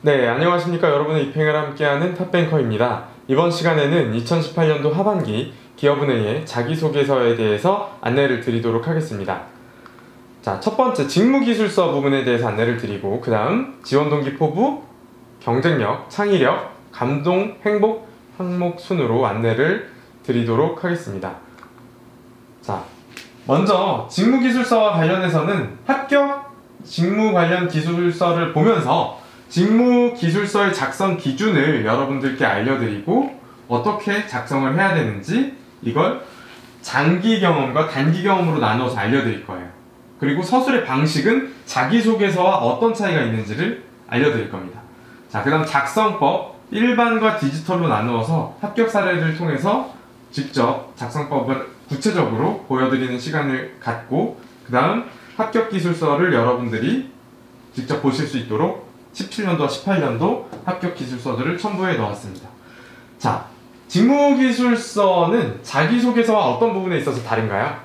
네, 안녕하십니까. 여러분의 입행을 함께하는 탑뱅커입니다. 이번 시간에는 2018년도 하반기 기업은행의 자기소개서에 대해서 안내를 드리도록 하겠습니다. 자, 첫 번째 직무기술서 부분에 대해서 안내를 드리고, 그 다음 지원동기 포부, 경쟁력, 창의력, 감동, 행복 항목 순으로 안내를 드리도록 하겠습니다. 자, 먼저 직무기술서와 관련해서는 합격 직무 관련 기술서를 보면서 직무기술서의 작성 기준을 여러분들께 알려드리고 어떻게 작성을 해야 되는지 이걸 장기 경험과 단기 경험으로 나눠서 알려드릴 거예요. 그리고 서술의 방식은 자기소개서와 어떤 차이가 있는지를 알려드릴 겁니다. 자, 그 다음 작성법, 일반과 디지털로 나누어서 합격 사례를 통해서 직접 작성법을 구체적으로 보여드리는 시간을 갖고, 그 다음 합격 기술서를 여러분들이 직접 보실 수 있도록 17년도와 18년도 합격 기술서들을 첨부해 놓았습니다. 자, 직무기술서는 자기소개서와 어떤 부분에 있어서 다른가요?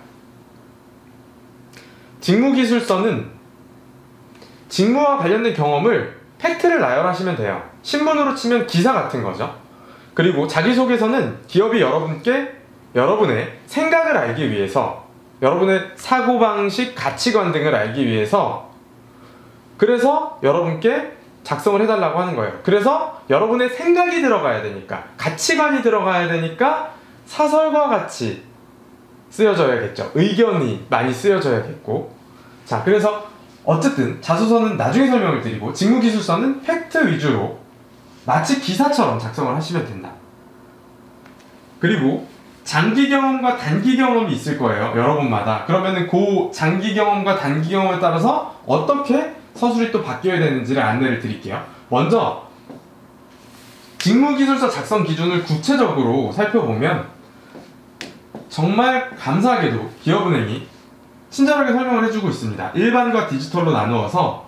직무기술서는 직무와 관련된 경험을 팩트를 나열하시면 돼요. 신문으로 치면 기사 같은 거죠. 그리고 자기소개서는 기업이 여러분께 여러분의 생각을 알기 위해서, 여러분의 사고방식, 가치관 등을 알기 위해서, 그래서 여러분께 작성을 해달라고 하는 거예요. 그래서 여러분의 생각이 들어가야 되니까, 가치관이 들어가야 되니까 사설과 같이 쓰여져야겠죠. 의견이 많이 쓰여져야겠고. 자, 그래서 어쨌든 자소서는 나중에 설명을 드리고, 직무기술서는 팩트 위주로 마치 기사처럼 작성을 하시면 된다. 그리고 장기 경험과 단기 경험이 있을 거예요, 여러분마다. 그러면은 그 장기 경험과 단기 경험에 따라서 어떻게 서술이 또 바뀌어야 되는지를 안내를 드릴게요. 먼저 직무기술서 작성 기준을 구체적으로 살펴보면, 정말 감사하게도 기업은행이 친절하게 설명을 해주고 있습니다. 일반과 디지털로 나누어서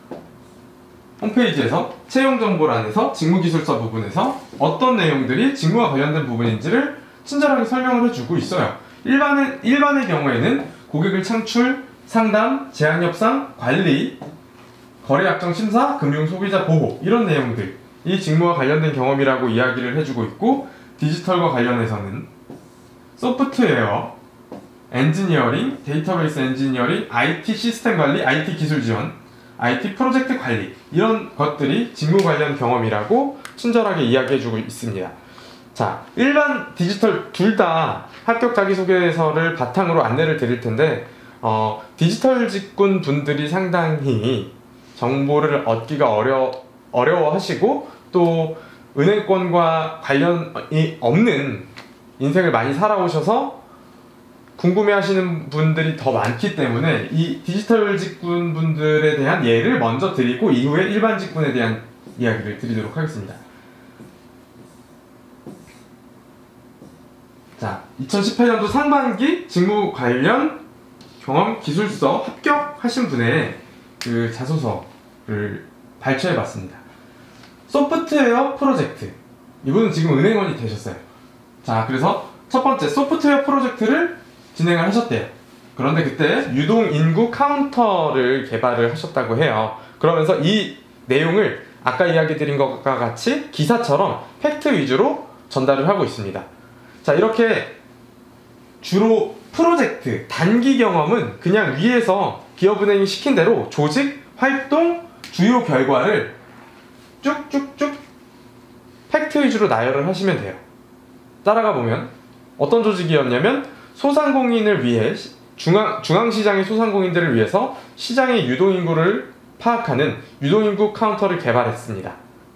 홈페이지에서 채용정보란에서 직무기술서 부분에서 어떤 내용들이 직무와 관련된 부분인지를 친절하게 설명을 해주고 있어요. 일반의 경우에는 고객을 창출, 상담, 제약협상, 관리, 거래약정 심사, 금융소비자 보호, 이런 내용들이 직무와 관련된 경험이라고 이야기를 해주고 있고, 디지털과 관련해서는 소프트웨어, 엔지니어링, 데이터베이스 엔지니어링, IT 시스템 관리, IT 기술 지원, IT 프로젝트 관리, 이런 것들이 직무 관련 경험이라고 친절하게 이야기해주고 있습니다. 자, 일반, 디지털 둘 다 합격 자기소개서를 바탕으로 안내를 드릴 텐데, 디지털 직군 분들이 상당히 정보를 얻기가 어려워하시고, 또 은행권과 관련이 없는 인생을 많이 살아오셔서 궁금해하시는 분들이 더 많기 때문에 이 디지털 직군 분들에 대한 예를 먼저 드리고, 이후에 일반 직군에 대한 이야기를 드리도록 하겠습니다. 자, 2018년도 상반기 직무 관련 경험 기술서 합격하신 분의 그 자소서를 발췌해봤습니다. 소프트웨어 프로젝트, 이분은 지금 은행원이 되셨어요. 자, 그래서 첫 번째 소프트웨어 프로젝트를 진행을 하셨대요. 그런데 그때 유동인구 카운터를 개발을 하셨다고 해요. 그러면서 이 내용을 아까 이야기 드린 것과 같이 기사처럼 팩트 위주로 전달을 하고 있습니다. 자, 이렇게 주로 프로젝트, 단기 경험은 그냥 위에서 기업은행이 시킨 대로 조직, 활동, 주요 결과를 쭉쭉쭉 팩트 위주로 나열을 하시면 돼요. 따라가 보면 어떤 조직이었냐면, 소상공인을 위해 중앙시장의 소상공인들을 위해서 시장의 유동인구를 파악하는 유동인구 카운터를 개발했습니다.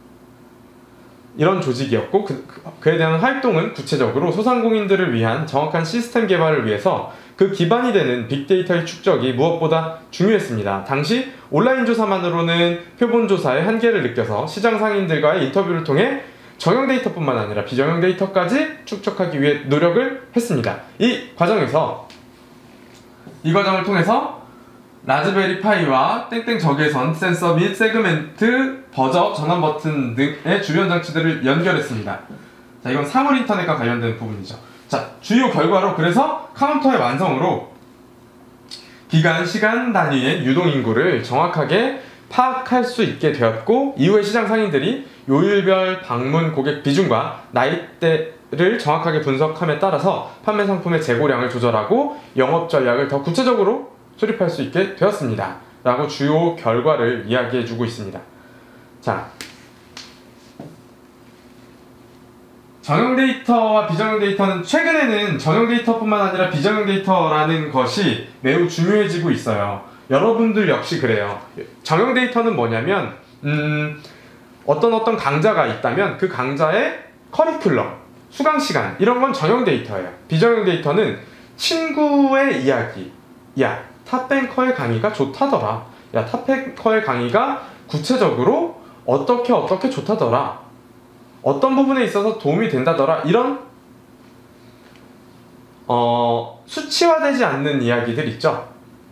이런 조직이었고, 그에 대한 활동은 구체적으로 소상공인들을 위한 정확한 시스템 개발을 위해서 그 기반이 되는 빅데이터의 축적이 무엇보다 중요했습니다. 당시 온라인 조사만으로는 표본 조사의 한계를 느껴서 시장 상인들과의 인터뷰를 통해 정형 데이터뿐만 아니라 비정형 데이터까지 축적하기 위해 노력을 했습니다. 이 과정을 통해서 라즈베리 파이와 땡땡 적외선 센서 및 세그멘트, 버저, 전원 버튼 등의 주변 장치들을 연결했습니다. 자, 이건 사물 인터넷과 관련된 부분이죠. 자, 주요 결과로 그래서 카운터의 완성으로 기간, 시간 단위의 유동인구를 정확하게 파악할 수 있게 되었고, 이후에 시장 상인들이 요일별 방문 고객 비중과 나이대를 정확하게 분석함에 따라서 판매 상품의 재고량을 조절하고 영업 전략을 더 구체적으로 수립할 수 있게 되었습니다 라고 주요 결과를 이야기해주고 있습니다. 자, 정형 데이터와 비정형 데이터는 최근에는 정형 데이터뿐만 아니라 비정형 데이터라는 것이 매우 중요해지고 있어요. 여러분들 역시 그래요. 정형 데이터는 뭐냐면 어떤 강좌가 있다면 그 강좌의 커리큘럼, 수강시간 이런 건 정형 데이터예요. 비정형 데이터는 친구의 이야기, 야 탑뱅커의 강의가 좋다더라, 야 탑뱅커의 강의가 구체적으로 어떻게 좋다더라, 어떤 부분에 있어서 도움이 된다더라, 이런 수치화되지 않는 이야기들 있죠.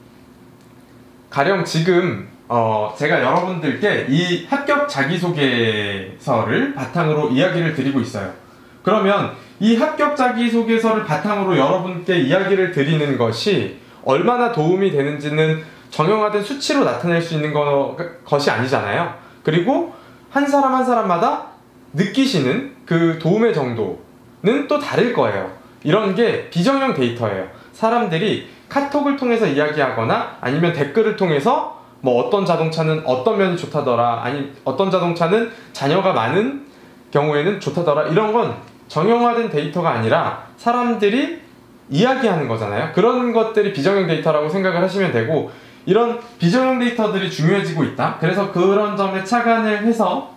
가령 지금 제가 여러분들께 이 합격 자기소개서를 바탕으로 이야기를 드리고 있어요. 그러면 이 합격 자기소개서를 바탕으로 여러분께 이야기를 드리는 것이 얼마나 도움이 되는지는 정형화된 수치로 나타낼 수 있는 것이 아니잖아요. 그리고 한 사람 한 사람마다 느끼시는 그 도움의 정도는 또 다를 거예요. 이런 게 비정형 데이터예요. 사람들이 카톡을 통해서 이야기하거나 아니면 댓글을 통해서 뭐 어떤 자동차는 어떤 면이 좋다더라, 아니 어떤 자동차는 자녀가 많은 경우에는 좋다더라, 이런 건 정형화된 데이터가 아니라 사람들이 이야기하는 거잖아요. 그런 것들이 비정형 데이터라고 생각을 하시면 되고, 이런 비정형 데이터들이 중요해지고 있다. 그래서 그런 점에 착안을 해서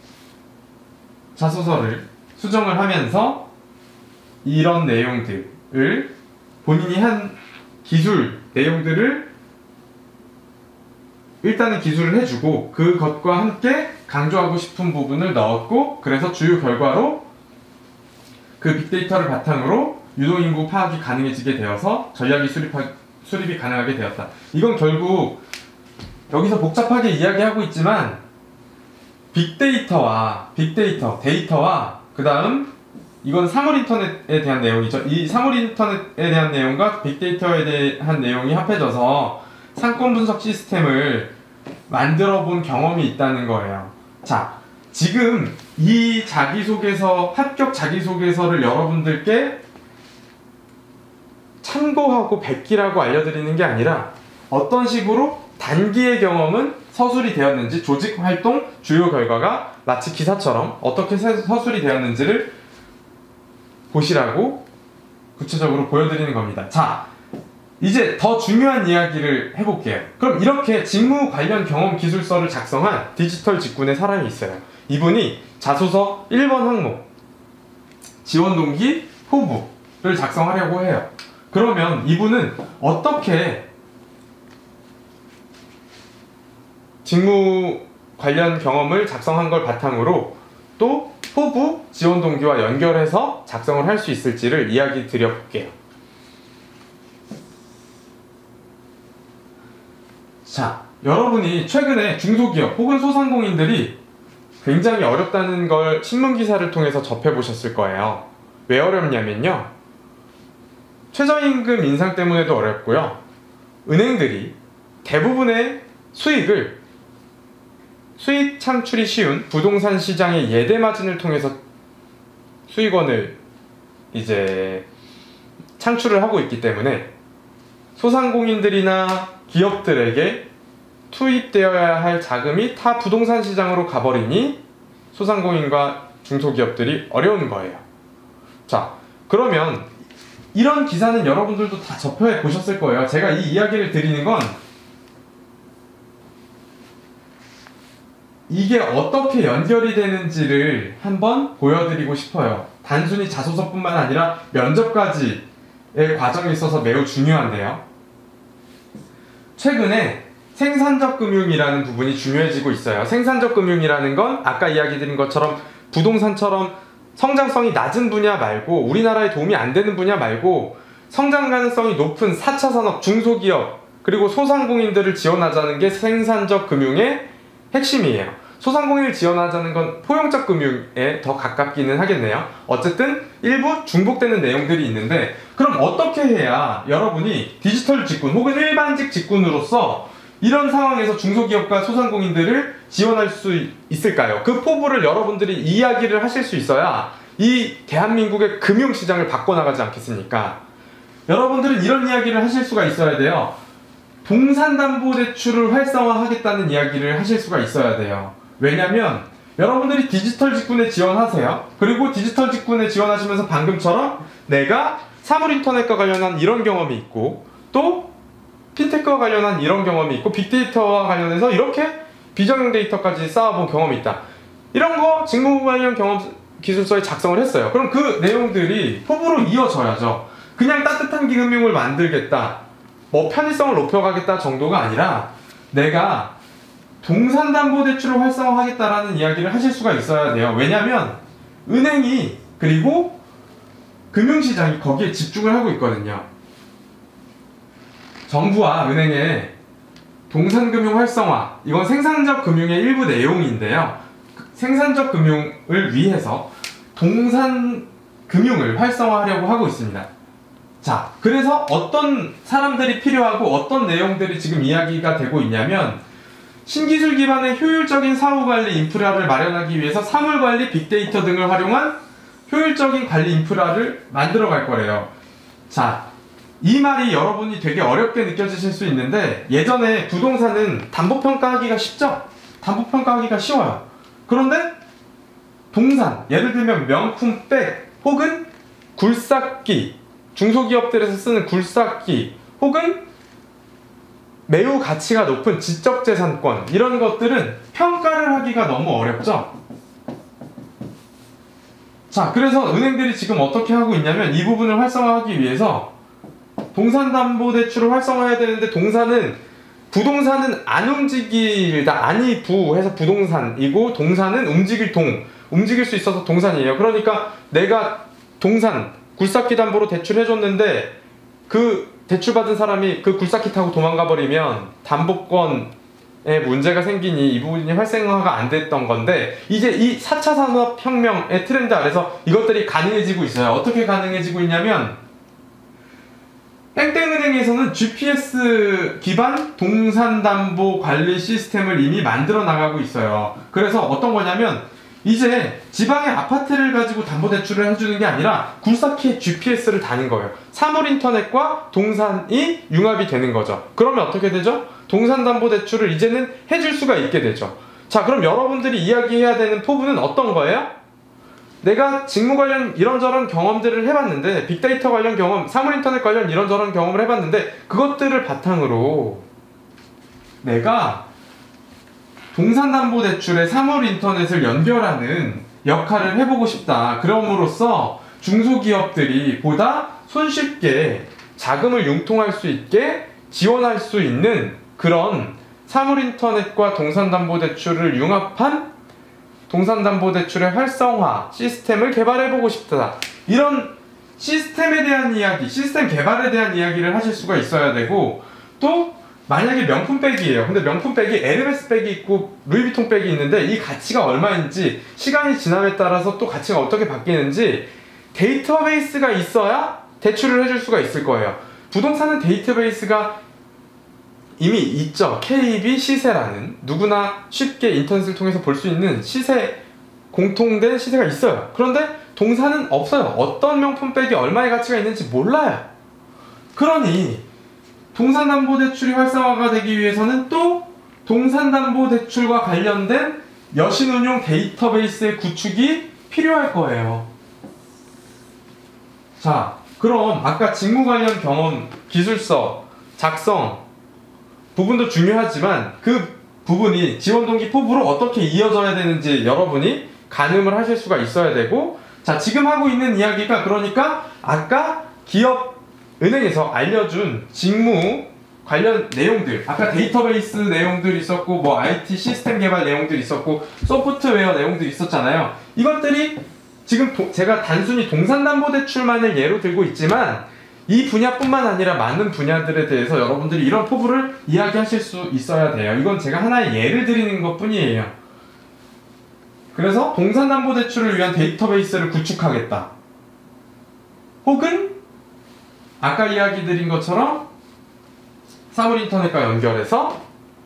자소서를 수정을 하면서 이런 내용들을 본인이 한 기술 내용들을 일단은 기술을 해주고 그것과 함께 강조하고 싶은 부분을 넣었고, 그래서 주요 결과로 그 빅데이터를 바탕으로 유동인구 파악이 가능해지게 되어서 전략이 수립이 가능하게 되었다. 이건 결국 여기서 복잡하게 이야기하고 있지만 데이터와 그 다음 이건 사물인터넷에 대한 내용이죠. 이 사물인터넷에 대한 내용과 빅데이터에 대한 내용이 합해져서 상권 분석 시스템을 만들어 본 경험이 있다는 거예요. 자, 지금 이 합격 자기소개서를 여러분들께 참고하고 베끼라고 알려드리는 게 아니라 어떤 식으로 단기의 경험은 서술이 되었는지, 조직 활동 주요 결과가 마치 기사처럼 어떻게 서술이 되었는지를 보시라고 구체적으로 보여드리는 겁니다. 자, 이제 더 중요한 이야기를 해볼게요. 그럼 이렇게 직무 관련 경험 기술서를 작성한 디지털 직군의 사람이 있어요. 이분이 자소서 1번 항목 지원 동기 포부를 작성하려고 해요. 그러면 이분은 어떻게 직무 관련 경험을 작성한 걸 바탕으로 또 포부 지원 동기와 연결해서 작성을 할 수 있을지를 이야기 드려볼게요. 자, 여러분이 최근에 중소기업 혹은 소상공인들이 굉장히 어렵다는 걸 신문기사를 통해서 접해보셨을 거예요. 왜 어렵냐면요, 최저임금 인상 때문에도 어렵고요, 은행들이 대부분의 수익 창출이 쉬운 부동산 시장의 예대 마진을 통해서 수익원을 이제 창출을 하고 있기 때문에 소상공인들이나 기업들에게 투입되어야 할 자금이 타 부동산 시장으로 가버리니 소상공인과 중소기업들이 어려운 거예요. 자, 그러면 이런 기사는 여러분들도 다 접해 보셨을 거예요. 제가 이 이야기를 드리는 건 이게 어떻게 연결이 되는지를 한번 보여드리고 싶어요. 단순히 자소서뿐만 아니라 면접까지의 과정에 있어서 매우 중요한데요. 최근에 생산적 금융이라는 부분이 중요해지고 있어요. 생산적 금융이라는 건 아까 이야기 드린 것처럼 부동산처럼 성장성이 낮은 분야 말고, 우리나라에 도움이 안 되는 분야 말고 성장 가능성이 높은 4차 산업, 중소기업 그리고 소상공인들을 지원하자는 게 생산적 금융의 핵심이에요. 소상공인을 지원하자는 건 포용적 금융에 더 가깝기는 하겠네요. 어쨌든 일부 중복되는 내용들이 있는데, 그럼 어떻게 해야 여러분이 디지털 직군 혹은 일반직 직군으로서 이런 상황에서 중소기업과 소상공인들을 지원할 수 있을까요? 그 포부를 여러분들이 이야기를 하실 수 있어야 이 대한민국의 금융시장을 바꿔나가지 않겠습니까? 여러분들은 이런 이야기를 하실 수가 있어야 돼요. 동산담보대출을 활성화하겠다는 이야기를 하실 수가 있어야 돼요. 왜냐면 여러분들이 디지털 직군에 지원하세요. 그리고 디지털 직군에 지원하시면서 방금처럼 내가 사물인터넷과 관련한 이런 경험이 있고 또 핀테크와 관련한 이런 경험이 있고 빅데이터와 관련해서 이렇게 비정형 데이터까지 쌓아본 경험이 있다. 이런 거 직무 관련 경험 기술서에 작성을 했어요. 그럼 그 내용들이 포부로 이어져야죠. 그냥 따뜻한 금융을 만들겠다, 뭐 편의성을 높여가겠다 정도가 아니라 내가 동산담보대출을 활성화하겠다라는 이야기를 하실 수가 있어야 돼요. 왜냐면 은행이 그리고 금융시장이 거기에 집중을 하고 있거든요. 정부와 은행의 동산금융 활성화, 이건 생산적 금융의 일부 내용인데요. 생산적 금융을 위해서 동산금융을 활성화하려고 하고 있습니다. 자, 그래서 어떤 사람들이 필요하고 어떤 내용들이 지금 이야기가 되고 있냐면 신기술 기반의 효율적인 사후관리 인프라를 마련하기 위해서 사물관리, 빅데이터 등을 활용한 효율적인 관리 인프라를 만들어 갈 거래요. 자, 이 말이 여러분이 되게 어렵게 느껴지실 수 있는데 예전에 부동산은 담보평가하기가 쉽죠? 담보평가하기가 쉬워요. 그런데 동산, 예를 들면 명품백 혹은 굴삭기, 중소기업들에서 쓰는 굴삭기 혹은 매우 가치가 높은 지적재산권, 이런 것들은 평가를 하기가 너무 어렵죠? 자, 그래서 은행들이 지금 어떻게 하고 있냐면 이 부분을 활성화하기 위해서 동산담보대출을 활성화해야 되는데 부동산은 안 움직일다, 안이 부해서 부동산이고 동산은 움직일 수 있어서 동산이에요. 그러니까 내가 동산 굴삭기 담보로 대출해줬는데 그 대출받은 사람이 그 굴삭기 타고 도망가 버리면 담보권에 문제가 생기니 이 부분이 활성화가 안 됐던 건데 이제 이 4차 산업혁명의 트렌드 아래서 이것들이 가능해지고 있어요. 어떻게 가능해지고 있냐면 땡땡은행에서는 GPS 기반 동산담보 관리 시스템을 이미 만들어 나가고 있어요. 그래서 어떤 거냐면 이제 지방의 아파트를 가지고 담보대출을 해주는 게 아니라 굴삭기에 GPS를 다는 거예요. 사물인터넷과 동산이 융합이 되는 거죠. 그러면 어떻게 되죠? 동산담보대출을 이제는 해줄 수가 있게 되죠. 자, 그럼 여러분들이 이야기해야 되는 포부는 어떤 거예요? 내가 직무 관련 이런저런 경험들을 해봤는데 빅데이터 관련 경험, 사물인터넷 관련 이런저런 경험을 해봤는데 그것들을 바탕으로 내가 동산담보대출에 사물인터넷을 연결하는 역할을 해보고 싶다. 그럼으로써 중소기업들이 보다 손쉽게 자금을 융통할 수 있게 지원할 수 있는 그런 사물인터넷과 동산담보대출을 융합한 동산담보대출의 활성화 시스템을 개발해보고 싶다. 이런 시스템에 대한 이야기, 시스템 개발에 대한 이야기를 하실 수가 있어야 되고, 또 만약에 명품백이에요. 근데 명품백이 에르메스 백이 있고 루이비통 백이 있는데 이 가치가 얼마인지, 시간이 지남에 따라서 또 가치가 어떻게 바뀌는지 데이터베이스가 있어야 대출을 해줄 수가 있을 거예요. 부동산은 데이터베이스가 이미 있죠. KB 시세라는, 누구나 쉽게 인터넷을 통해서 볼 수 있는 공통된 시세가 있어요. 그런데 동산은 없어요. 어떤 명품백이 얼마의 가치가 있는지 몰라요. 그러니 동산담보대출이 활성화가 되기 위해서는 또 동산담보대출과 관련된 여신운용 데이터베이스의 구축이 필요할 거예요. 자, 그럼 아까 직무 관련 경험 기술서 작성 부분도 중요하지만 그 부분이 지원동기 포부로 어떻게 이어져야 되는지 여러분이 가늠을 하실 수가 있어야 되고, 자, 지금 하고 있는 이야기가 그러니까 아까 은행에서 알려준 직무 관련 내용들, 아까 데이터베이스 내용들 있었고 뭐 IT 시스템 개발 내용들 있었고 소프트웨어 내용들 있었잖아요. 이것들이 지금 제가 단순히 동산담보대출만을 예로 들고 있지만 이 분야뿐만 아니라 많은 분야들에 대해서 여러분들이 이런 포부를 이야기하실 수 있어야 돼요. 이건 제가 하나의 예를 드리는 것 뿐이에요. 그래서 동산담보대출을 위한 데이터베이스를 구축하겠다. 혹은 아까 이야기 드린 것처럼 사물인터넷과 연결해서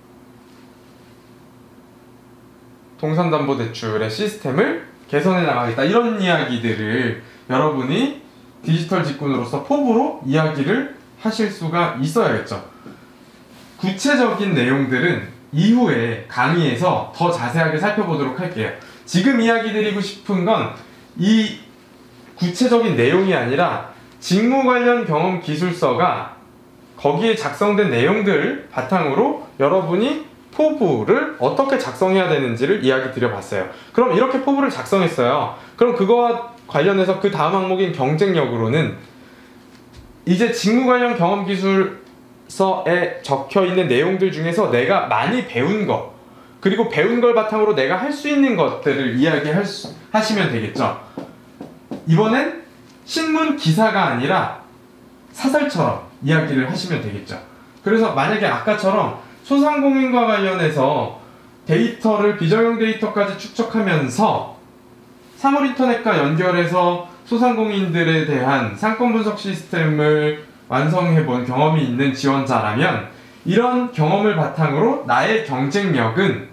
동산담보대출의 시스템을 개선해 나가겠다. 이런 이야기들을 여러분이 디지털 직군으로서 포부로 이야기를 하실 수가 있어야겠죠. 구체적인 내용들은 이후에 강의에서 더 자세하게 살펴보도록 할게요. 지금 이야기 드리고 싶은 건 이 구체적인 내용이 아니라 직무 관련 경험 기술서가 거기에 작성된 내용들을 바탕으로 여러분이 포부를 어떻게 작성해야 되는지를 이야기 드려봤어요. 그럼 이렇게 포부를 작성했어요. 그럼 그거와 관련해서 그 다음 항목인 경쟁력으로는 이제 직무 관련 경험 기술서에 적혀있는 내용들 중에서 내가 많이 배운 거, 그리고 배운 걸 바탕으로 내가 할 수 있는 것들을 하시면 되겠죠. 이번엔 신문 기사가 아니라 사설처럼 이야기를 하시면 되겠죠. 그래서 만약에 아까처럼 소상공인과 관련해서 데이터를 비정형 데이터까지 축적하면서 사물인터넷과 연결해서 소상공인들에 대한 상권 분석 시스템을 완성해본 경험이 있는 지원자라면 이런 경험을 바탕으로 나의 경쟁력은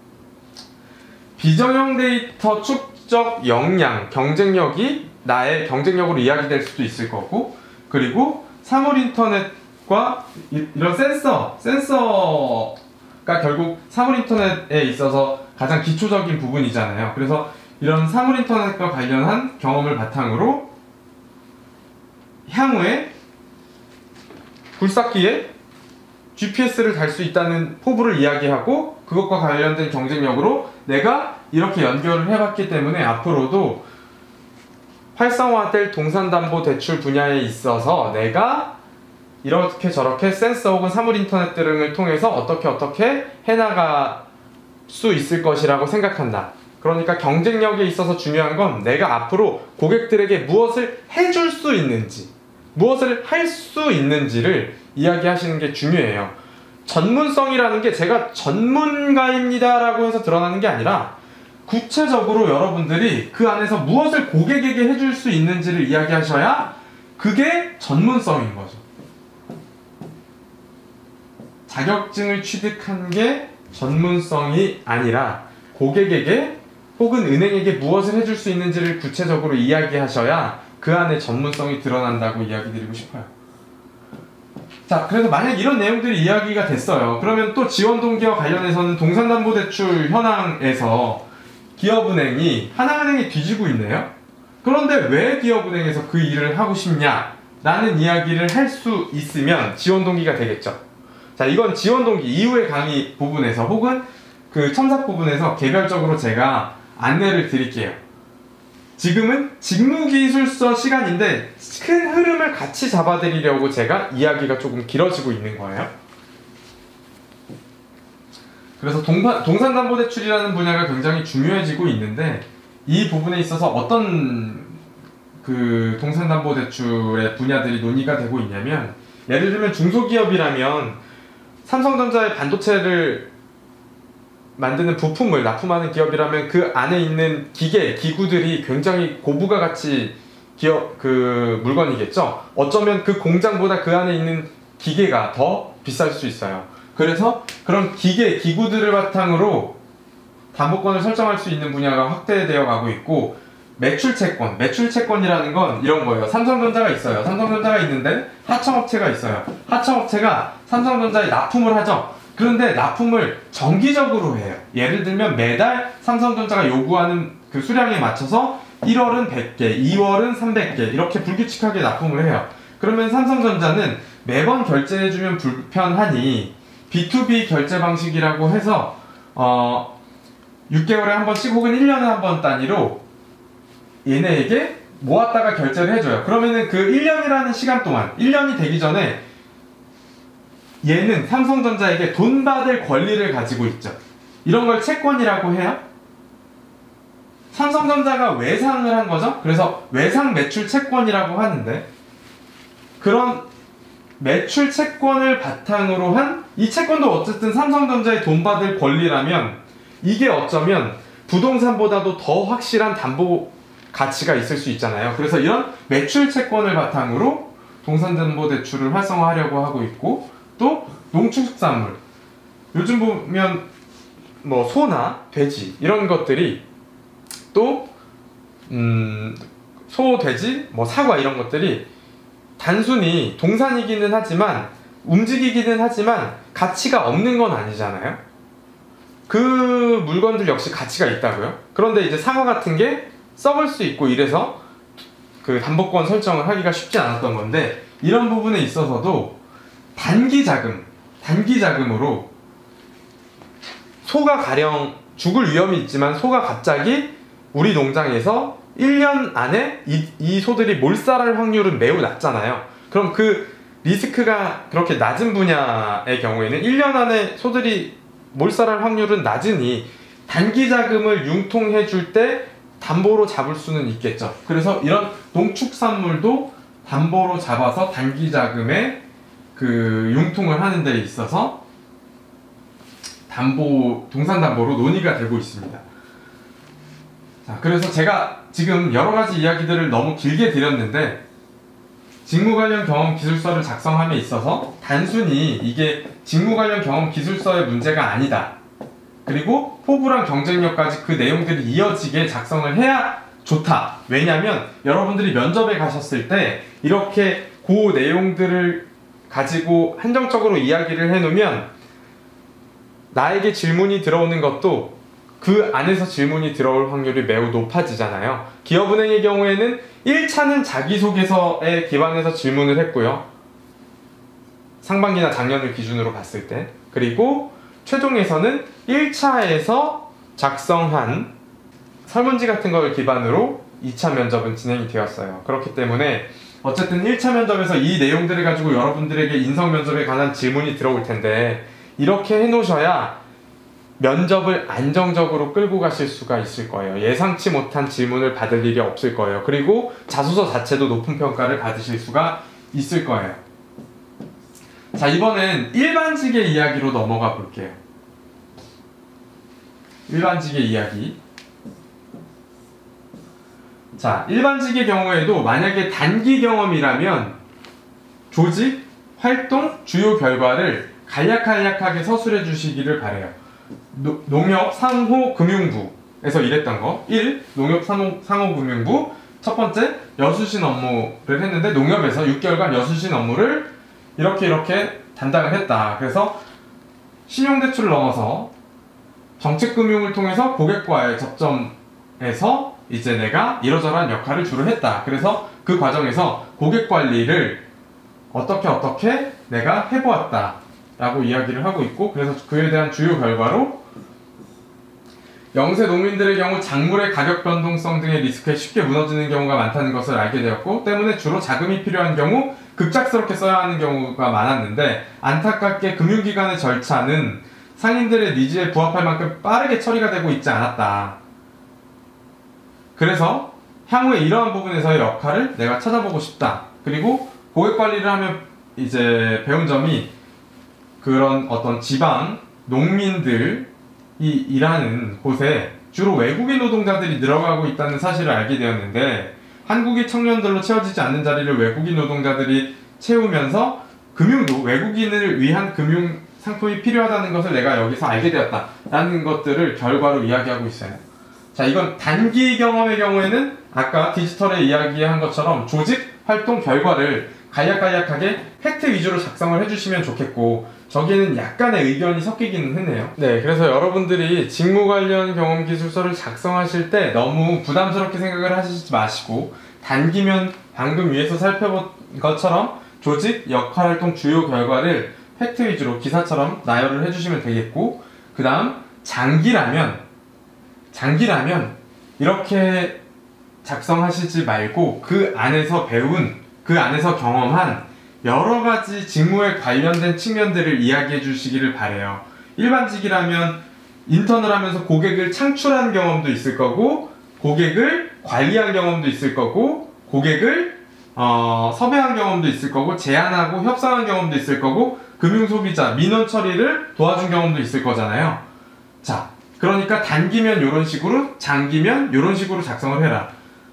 비정형 데이터 축적 역량, 경쟁력이 나의 경쟁력으로 이야기될 수도 있을 거고, 그리고 사물인터넷과 이런 센서가 결국 사물인터넷에 있어서 가장 기초적인 부분이잖아요. 그래서 이런 사물인터넷과 관련한 경험을 바탕으로 향후에 굴삭기에 GPS를 달 수 있다는 포부를 이야기하고, 그것과 관련된 경쟁력으로 내가 이렇게 연결을 해봤기 때문에 앞으로도 활성화될 동산담보대출 분야에 있어서 내가 이렇게 저렇게 센서 혹은 사물인터넷 등을 통해서 어떻게 해나갈 수 있을 것이라고 생각한다. 그러니까 경쟁력에 있어서 중요한 건 내가 앞으로 고객들에게 무엇을 해줄 수 있는지, 무엇을 할 수 있는지를 이야기하시는 게 중요해요. 전문성이라는 게 제가 전문가입니다 라고 해서 드러나는 게 아니라 구체적으로 여러분들이 그 안에서 무엇을 고객에게 해줄 수 있는지를 이야기하셔야 그게 전문성인 거죠. 자격증을 취득한 게 전문성이 아니라 고객에게 혹은 은행에게 무엇을 해줄 수 있는지를 구체적으로 이야기하셔야 그 안에 전문성이 드러난다고 이야기 드리고 싶어요. 자, 그래서 만약 이런 내용들이 이야기가 됐어요. 그러면 또 지원 동기와 관련해서는 동산담보대출 현황에서 기업은행이 하나은행이 뒤지고 있네요. 그런데 왜 기업은행에서 그 일을 하고 싶냐 라는 이야기를 할 수 있으면 지원 동기가 되겠죠. 자, 이건 지원 동기 이후의 강의 부분에서 혹은 그 첨삭 부분에서 개별적으로 제가 안내를 드릴게요. 지금은 직무기술서 시간인데 큰 흐름을 같이 잡아드리려고 제가 이야기가 조금 길어지고 있는 거예요. 그래서 동산담보대출이라는 분야가 굉장히 중요해지고 있는데 이 부분에 있어서 어떤 그 동산담보대출의 분야들이 논의가 되고 있냐면, 예를 들면 중소기업이라면 삼성전자의 반도체를 만드는 부품을 납품하는 기업이라면 그 안에 있는 기구들이 굉장히 고부가 가치 물건이겠죠. 어쩌면 그 공장보다 그 안에 있는 기계가 더 비쌀 수 있어요. 그래서 그런 기구들을 바탕으로 담보권을 설정할 수 있는 분야가 확대되어 가고 있고, 매출채권이라는 건 이런 거예요. 삼성전자가 있어요. 삼성전자가 있는데 하청업체가 있어요. 하청업체가 삼성전자에 납품을 하죠. 그런데 납품을 정기적으로 해요. 예를 들면 매달 삼성전자가 요구하는 그 수량에 맞춰서 1월은 100개, 2월은 300개 이렇게 불규칙하게 납품을 해요. 그러면 삼성전자는 매번 결제해주면 불편하니 B2B 결제 방식이라고 해서 6개월에 한 번씩 혹은 1년에 한 번 단위로 얘네에게 모았다가 결제를 해줘요. 그러면은 그 1년이라는 시간 동안, 1년이 되기 전에 얘는 삼성전자에게 돈 받을 권리를 가지고 있죠. 이런 걸 채권이라고 해요. 삼성전자가 외상을 한 거죠. 그래서 외상 매출 채권이라고 하는데, 그런 매출 채권을 바탕으로 한 이 채권도 어쨌든 삼성전자의 돈 받을 권리라면 이게 어쩌면 부동산보다도 더 확실한 담보 가치가 있을 수 있잖아요. 그래서 이런 매출 채권을 바탕으로 동산담보대출을 활성화하려고 하고 있고, 또 농축축산물, 요즘 보면 뭐 소나 돼지 이런 것들이 또 소, 돼지, 뭐 사과 이런 것들이 단순히 동산이기는 하지만 움직이기는 하지만 가치가 없는 건 아니잖아요. 그 물건들 역시 가치가 있다고요. 그런데 이제 사과 같은 게 썩을 수 있고 이래서 그 담보권 설정을 하기가 쉽지 않았던 건데, 이런 부분에 있어서도 단기 자금으로 소가 가령 죽을 위험이 있지만 소가 갑자기 우리 농장에서 1년 안에 이 소들이 몰살할 확률은 매우 낮잖아요. 그럼 그 리스크가 그렇게 낮은 분야의 경우에는 1년 안에 소들이 몰살할 확률은 낮으니 단기 자금을 융통해 줄 때 담보로 잡을 수는 있겠죠. 그래서 이런 농축산물도 담보로 잡아서 단기 자금에 그 융통을 하는 데 있어서 동산담보로 논의가 되고 있습니다. 자, 그래서 제가 지금 여러 가지 이야기들을 너무 길게 드렸는데, 직무 관련 경험 기술서를 작성함에 있어서 단순히 이게 직무 관련 경험 기술서의 문제가 아니다. 그리고 포부랑 경쟁력까지 그 내용들이 이어지게 작성을 해야 좋다. 왜냐면 여러분들이 면접에 가셨을 때 이렇게 그 내용들을 가지고 한정적으로 이야기를 해놓으면 나에게 질문이 들어오는 것도 그 안에서 질문이 들어올 확률이 매우 높아지잖아요. 기업은행의 경우에는 1차는 자기소개서에 기반해서 질문을 했고요. 상반기나 작년을 기준으로 봤을 때. 그리고 최종에서는 1차에서 작성한 설문지 같은 걸 기반으로 2차 면접은 진행이 되었어요. 그렇기 때문에 어쨌든 1차 면접에서 이 내용들을 가지고 여러분들에게 인성 면접에 관한 질문이 들어올 텐데, 이렇게 해놓으셔야 면접을 안정적으로 끌고 가실 수가 있을 거예요. 예상치 못한 질문을 받을 일이 없을 거예요. 그리고 자소서 자체도 높은 평가를 받으실 수가 있을 거예요. 자, 이번엔 일반직의 이야기로 넘어가 볼게요. 일반직의 이야기. 자, 일반직의 경우에도 만약에 단기 경험이라면 조직, 활동, 주요 결과를 간략하게 서술해 주시기를 바래요. 농협 상호금융부에서 일했던 거. 1. 농협 상호금융부. 첫 번째, 여수신 업무를 했는데 농협에서 6개월간 여수신 업무를 이렇게 담당을 했다. 그래서 신용대출을 넘어서 정책금융을 통해서 고객과의 접점에서 이제 내가 이러저러한 역할을 주로 했다. 그래서 그 과정에서 고객관리를 어떻게 내가 해보았다 라고 이야기를 하고 있고, 그래서 그에 대한 주요 결과로 영세 농민들의 경우 작물의 가격 변동성 등의 리스크에 쉽게 무너지는 경우가 많다는 것을 알게 되었고, 때문에 주로 자금이 필요한 경우 급작스럽게 써야 하는 경우가 많았는데, 안타깝게 금융기관의 절차는 상인들의 니즈에 부합할 만큼 빠르게 처리가 되고 있지 않았다. 그래서 향후에 이러한 부분에서의 역할을 내가 찾아보고 싶다. 그리고 고객관리를 하면 이제 배운 점이, 그런 어떤 지방 농민들이 일하는 곳에 주로 외국인 노동자들이 늘어가고 있다는 사실을 알게 되었는데, 한국인 청년들로 채워지지 않는 자리를 외국인 노동자들이 채우면서 금융도 외국인을 위한 금융 상품이 필요하다는 것을 내가 여기서 알게 되었다 라는 것들을 결과로 이야기하고 있어요. 자, 이건 단기 경험의 경우에는 아까 디지털에 이야기한 것처럼 조직, 활동, 결과를 간략하게 팩트 위주로 작성을 해주시면 좋겠고, 저기에는 약간의 의견이 섞이기는 했네요. 네, 그래서 여러분들이 직무 관련 경험 기술서를 작성하실 때 너무 부담스럽게 생각을 하시지 마시고, 단기면 방금 위에서 살펴본 것처럼 조직, 역할, 활동, 주요 결과를 팩트 위주로 기사처럼 나열을 해주시면 되겠고, 그 다음 장기라면 이렇게 작성하시지 말고 그 안에서 배운, 그 안에서 경험한 여러 가지 직무에 관련된 측면들을 이야기해 주시기를 바래요. 일반직이라면 인턴을 하면서 고객을 창출한 경험도 있을 거고, 고객을 관리한 경험도 있을 거고, 고객을 섭외한 경험도 있을 거고, 제안하고 협상한 경험도 있을 거고, 금융소비자, 민원 처리를 도와준 경험도 있을 거잖아요. 자, 그러니까 단기면 이런 식으로, 장기면 이런 식으로 작성을 해라.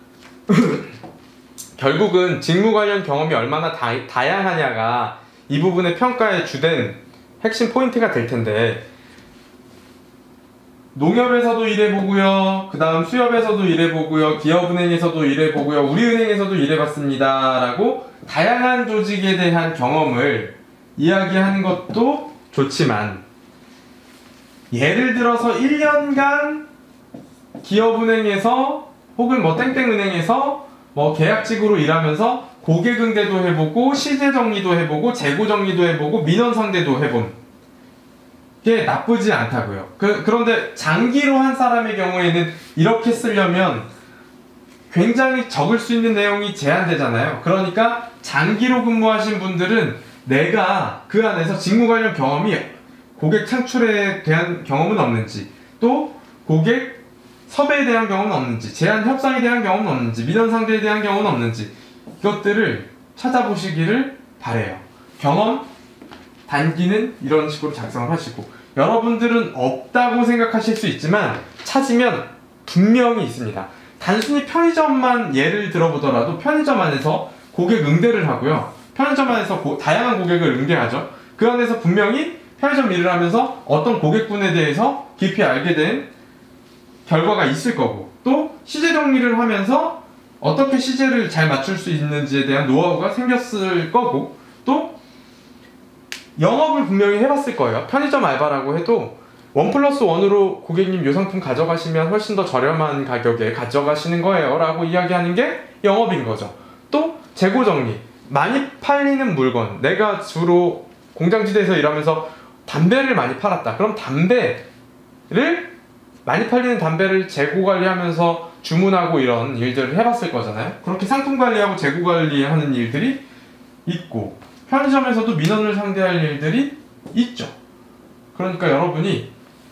결국은 직무 관련 경험이 얼마나 다양하냐가 이 부분의 평가의 주된 핵심 포인트가 될 텐데, 농협에서도 일해보고요, 그 다음 수협에서도 일해보고요, 기업은행에서도 일해보고요, 우리은행에서도 일해봤습니다 라고 다양한 조직에 대한 경험을 이야기하는 것도 좋지만, 예를 들어서 1년간 기업은행에서 혹은 뭐 땡땡은행에서 뭐 계약직으로 일하면서 고객응대도 해보고 시세정리도 해보고 재고정리도 해보고 민원상대도 해본 게 나쁘지 않다고요. 그런데 장기로 한 사람의 경우에는 이렇게 쓰려면 굉장히 적을 수 있는 내용이 제한되잖아요. 그러니까 장기로 근무하신 분들은 내가 그 안에서 직무 관련 경험이 고객 창출에 대한 경험은 없는지, 또 고객 섭외에 대한 경험은 없는지, 제안 협상에 대한 경험은 없는지, 민원 상대에 대한 경험은 없는지, 이것들을 찾아보시기를 바래요. 경험 단기는 이런 식으로 작성을 하시고, 여러분들은 없다고 생각하실 수 있지만 찾으면 분명히 있습니다. 단순히 편의점만 예를 들어보더라도 편의점 안에서 고객 응대를 하고요, 편의점 안에서 다양한 고객을 응대하죠. 그 안에서 분명히 편의점 일을 하면서 어떤 고객분에 대해서 깊이 알게 된 결과가 있을 거고, 또 시제 정리를 하면서 어떻게 시제를 잘 맞출 수 있는지에 대한 노하우가 생겼을 거고, 또 영업을 분명히 해봤을 거예요. 편의점 알바라고 해도 1+1으로 고객님 요 상품 가져가시면 훨씬 더 저렴한 가격에 가져가시는 거예요 라고 이야기하는 게 영업인 거죠. 또 재고 정리, 많이 팔리는 물건, 내가 주로 공장지대에서 일하면서 담배를 많이 팔았다. 그럼 많이 팔리는 담배를 재고 관리하면서 주문하고 이런 일들을 해봤을 거잖아요. 그렇게 상품 관리하고 재고 관리하는 일들이 있고, 편의점에서도 민원을 상대할 일들이 있죠. 그러니까 여러분이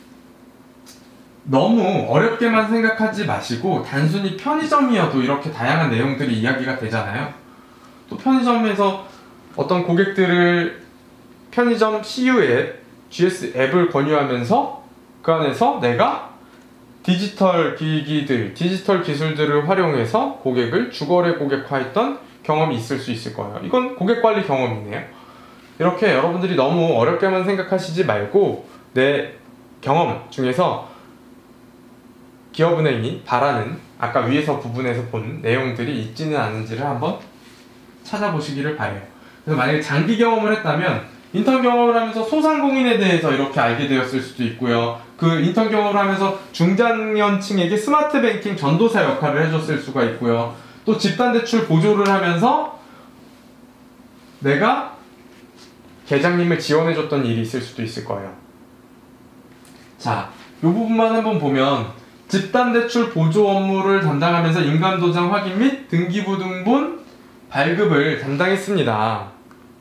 너무 어렵게만 생각하지 마시고, 단순히 편의점이어도 이렇게 다양한 내용들이 이야기가 되잖아요. 또 편의점에서 어떤 고객들을 편의점 CU 앱, GS 앱을 권유하면서 그 안에서 내가 디지털 기기들, 디지털 기술들을 활용해서 고객을 주거래 고객화했던 경험이 있을 수 있을 거예요. 이건 고객관리 경험이네요. 이렇게 여러분들이 너무 어렵게만 생각하시지 말고 내 경험 중에서 기업은행이 바라는 아까 위에서 부분에서 본 내용들이 있지는 않은지를 한번 찾아보시기를 바래요. 그래서 만약에 장기 경험을 했다면 인턴 경험을 하면서 소상공인에 대해서 이렇게 알게 되었을 수도 있고요. 그 인턴 경험을 하면서 중장년층에게 스마트 뱅킹 전도사 역할을 해줬을 수가 있고요. 또 집단대출 보조를 하면서 내가 계장님을 지원해줬던 일이 있을 수도 있을 거예요. 자, 이 부분만 한번 보면 집단대출 보조 업무를 담당하면서 인감도장 확인 및 등기부등본 발급을 담당했습니다.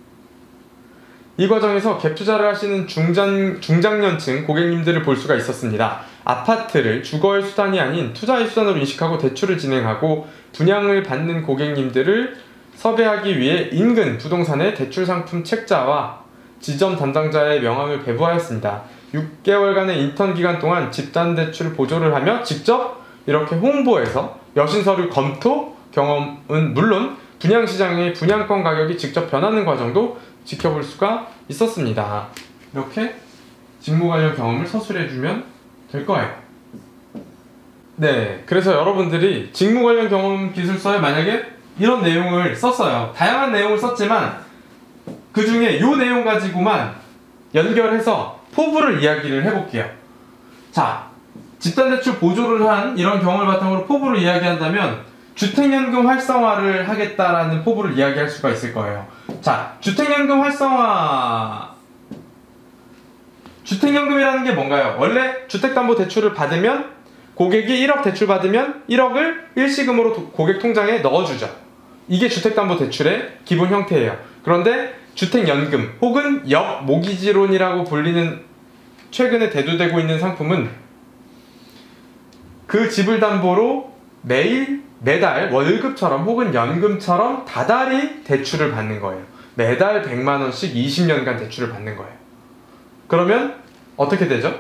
이 과정에서 갭 투자를 하시는 중장년층 고객님들을 볼 수가 있었습니다. 아파트를 주거의 수단이 아닌 투자의 수단으로 인식하고 대출을 진행하고 분양을 받는 고객님들을 섭외하기 위해 인근 부동산의 대출 상품 책자와 지점 담당자의 명함을 배부하였습니다. 6개월간의 인턴 기간 동안 집단 대출 보조를 하며 직접 이렇게 홍보해서 여신서류 검토 경험은 물론 분양시장의 분양권 가격이 직접 변하는 과정도 지켜볼 수가 있었습니다. 이렇게 직무 관련 경험을 서술해주면 될 거예요. 네, 그래서 여러분들이 직무 관련 경험 기술서에 만약에 이런 내용을 썼어요. 다양한 내용을 썼지만 그 중에 이 내용 가지고만 연결해서 포부를 이야기를 해볼게요. 자, 집단대출 보조를 한 이런 경험을 바탕으로 포부를 이야기한다면 주택연금 활성화를 하겠다라는 포부를 이야기할 수가 있을 거예요. 자, 주택연금 활성화, 주택연금이라는 게 뭔가요? 원래 주택담보대출을 받으면 고객이 1억 대출 받으면 1억을 일시금으로 고객 통장에 넣어주죠. 이게 주택담보대출의 기본 형태예요. 그런데 주택연금 혹은 역모기지론이라고 불리는 최근에 대두되고 있는 상품은 그 집을 담보로 매달 월급처럼 혹은 연금처럼 다달이 대출을 받는 거예요. 매달 100만원씩 20년간 대출을 받는 거예요. 그러면 어떻게 되죠?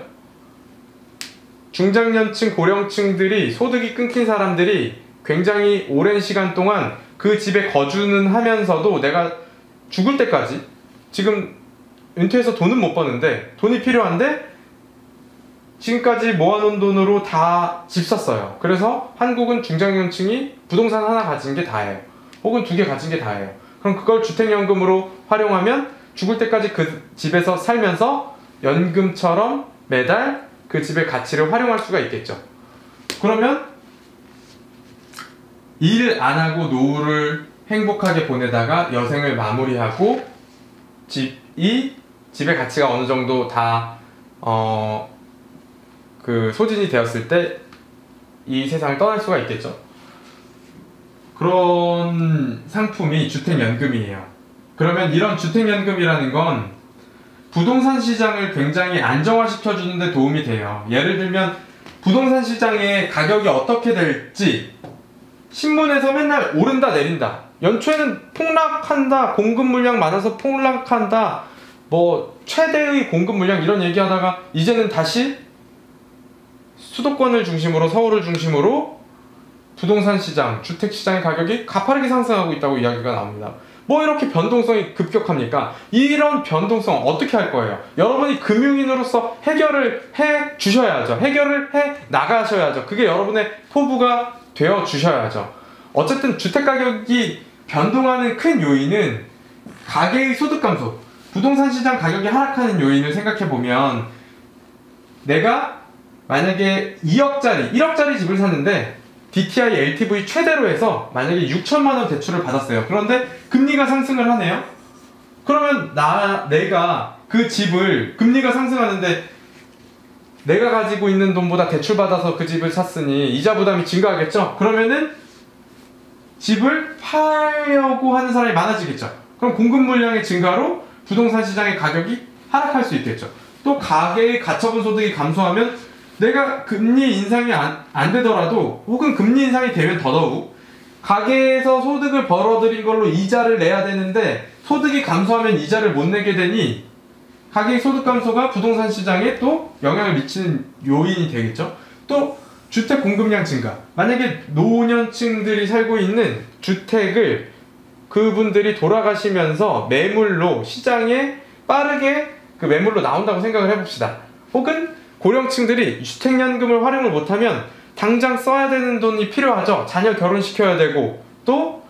중장년층, 고령층들이 소득이 끊긴 사람들이 굉장히 오랜 시간 동안 그 집에 거주는 하면서도 내가 죽을 때까지 지금 은퇴해서 돈은 못 버는데 돈이 필요한데 지금까지 모아놓은 돈으로 다 집 샀어요. 그래서 한국은 중장년층이 부동산 하나 가진 게 다예요. 혹은 2개 가진 게 다예요. 그럼 그걸 주택연금으로 활용하면 죽을 때까지 그 집에서 살면서 연금처럼 매달 그 집의 가치를 활용할 수가 있겠죠. 그러면 일 안 하고 노후를 행복하게 보내다가 여생을 마무리하고 집의 가치가 어느 정도 다 소진이 되었을 때 이 세상을 떠날 수가 있겠죠. 그런 상품이 주택연금이에요. 그러면 이런 주택연금이라는 건 부동산 시장을 굉장히 안정화시켜 주는데 도움이 돼요. 예를 들면 부동산 시장의 가격이 어떻게 될지 신문에서 맨날 오른다 내린다, 연초에는 폭락한다, 공급 물량 많아서 폭락한다, 뭐 최대의 공급 물량 이런 얘기하다가 이제는 다시 수도권을 중심으로, 서울을 중심으로 부동산 시장, 주택 시장의 가격이 가파르게 상승하고 있다고 이야기가 나옵니다. 뭐 이렇게 변동성이 급격합니까? 이런 변동성 어떻게 할 거예요? 여러분이 금융인으로서 해결을 해 주셔야죠. 해결을 해 나가셔야죠. 그게 여러분의 포부가 되어 주셔야죠. 어쨌든 주택 가격이 변동하는 큰 요인은 가계의 소득 감소, 부동산 시장 가격이 하락하는 요인을 생각해 보면, 내가 만약에 2억짜리, 1억짜리 집을 샀는데 DTI LTV 최대로 해서 만약에 6천만 원 대출을 받았어요. 그런데 금리가 상승을 하네요. 그러면 내가 그 집을, 금리가 상승하는데 내가 가지고 있는 돈보다 대출 받아서 그 집을 샀으니 이자 부담이 증가하겠죠. 그러면은 집을 팔려고 하는 사람이 많아지겠죠. 그럼 공급 물량의 증가로 부동산 시장의 가격이 하락할 수 있겠죠. 또 가계의 가처분 소득이 감소하면 내가 금리 인상이 안 되더라도, 혹은 금리 인상이 되면 더더욱 가계에서 소득을 벌어들인 걸로 이자를 내야 되는데 소득이 감소하면 이자를 못 내게 되니 가계의 소득 감소가 부동산 시장에 또 영향을 미치는 요인이 되겠죠. 또 주택 공급량 증가, 만약에 노년층들이 살고 있는 주택을 그분들이 돌아가시면서 매물로 시장에 빠르게 그 매물로 나온다고 생각을 해봅시다. 혹은 고령층들이 주택연금을 활용을 못하면 당장 써야 되는 돈이 필요하죠. 자녀 결혼시켜야 되고 또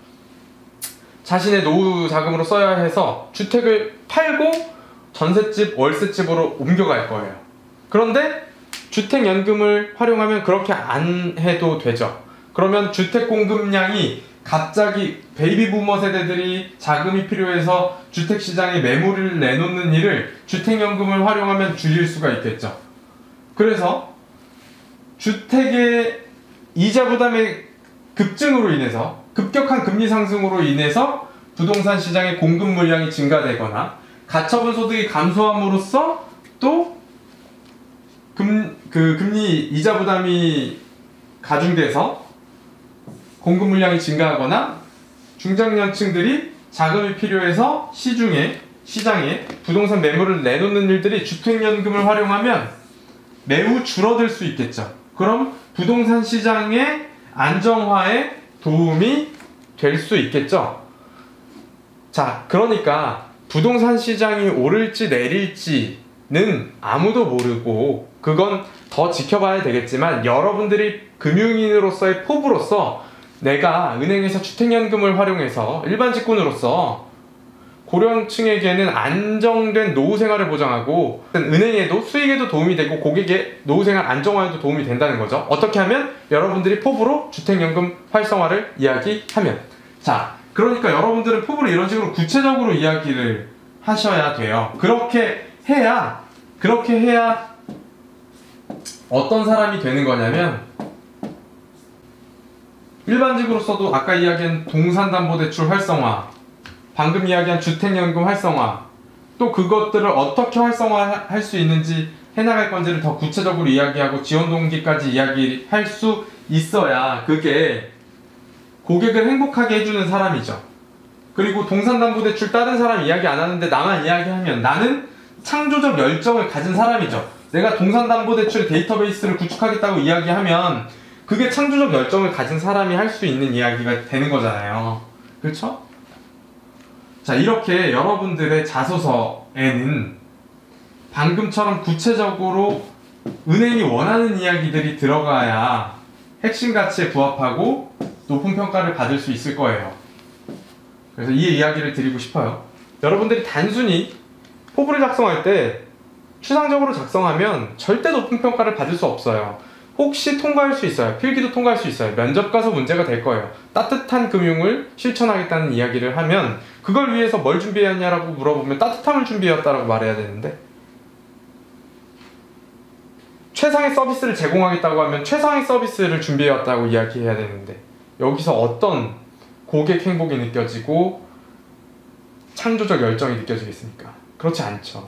자신의 노후 자금으로 써야 해서 주택을 팔고 전셋집, 월세집으로 옮겨갈 거예요. 그런데 주택연금을 활용하면 그렇게 안 해도 되죠. 그러면 주택 공급량이 갑자기 베이비부머 세대들이 자금이 필요해서 주택시장에 매물을 내놓는 일을 주택연금을 활용하면 줄일 수가 있겠죠. 그래서 주택의 이자 부담의 급증으로 인해서, 급격한 금리 상승으로 인해서 부동산 시장의 공급 물량이 증가되거나 가처분 소득이 감소함으로써 또 금리 이자 부담이 가중돼서 공급 물량이 증가하거나 중장년층들이 자금이 필요해서 시장에 부동산 매물을 내놓는 일들이 주택연금을 활용하면 매우 줄어들 수 있겠죠. 그럼 부동산 시장의 안정화에 도움이 될 수 있겠죠. 자, 그러니까 부동산 시장이 오를지 내릴지는 아무도 모르고, 그건 더 지켜봐야 되겠지만 여러분들이 금융인으로서의 포부로서 내가 은행에서 주택연금을 활용해서 일반 직군으로서 고령층에게는 안정된 노후생활을 보장하고 은행에도 수익에도 도움이 되고 고객의 노후생활 안정화에도 도움이 된다는 거죠. 어떻게 하면? 여러분들이 포부로 주택연금 활성화를 이야기하면. 자, 그러니까 여러분들은 포부를 이런 식으로 구체적으로 이야기를 하셔야 돼요. 그렇게 해야 어떤 사람이 되는 거냐면, 일반직으로서도 아까 이야기한 동산담보대출 활성화, 방금 이야기한 주택연금 활성화, 또 그것들을 어떻게 활성화할 수 있는지 해나갈 건지를 더 구체적으로 이야기하고 지원 동기까지 이야기할 수 있어야 그게 고객을 행복하게 해주는 사람이죠. 그리고 동산담보대출 다른 사람 이야기 안 하는데 나만 이야기하면 나는 창조적 열정을 가진 사람이죠. 내가 동산담보대출 데이터베이스를 구축하겠다고 이야기하면 그게 창조적 열정을 가진 사람이 할 수 있는 이야기가 되는 거잖아요. 그렇죠? 자, 이렇게 여러분들의 자소서에는 방금처럼 구체적으로 은행이 원하는 이야기들이 들어가야 핵심 가치에 부합하고 높은 평가를 받을 수 있을 거예요. 그래서 이 이야기를 드리고 싶어요. 여러분들이 단순히 포부를 작성할 때 추상적으로 작성하면 절대 높은 평가를 받을 수 없어요. 혹시 통과할 수 있어요. 필기도 통과할 수 있어요. 면접 가서 문제가 될 거예요. 따뜻한 금융을 실천하겠다는 이야기를 하면 그걸 위해서 뭘 준비했냐라고 물어보면 따뜻함을 준비했다라고 말해야 되는데, 최상의 서비스를 제공하겠다고 하면 최상의 서비스를 준비해왔다고 이야기해야 되는데, 여기서 어떤 고객 행복이 느껴지고 창조적 열정이 느껴지겠습니까? 그렇지 않죠.